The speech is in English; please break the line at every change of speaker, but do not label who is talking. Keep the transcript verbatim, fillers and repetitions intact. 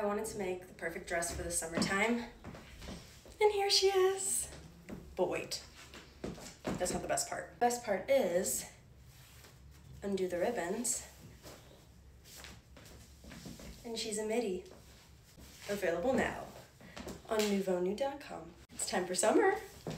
wanted to make the perfect dress for the summertime, and here she is. But wait, that's not the best part. Best part is undo the ribbons, and she's a midi. Available now on nouveau new dot com. It's time for summer.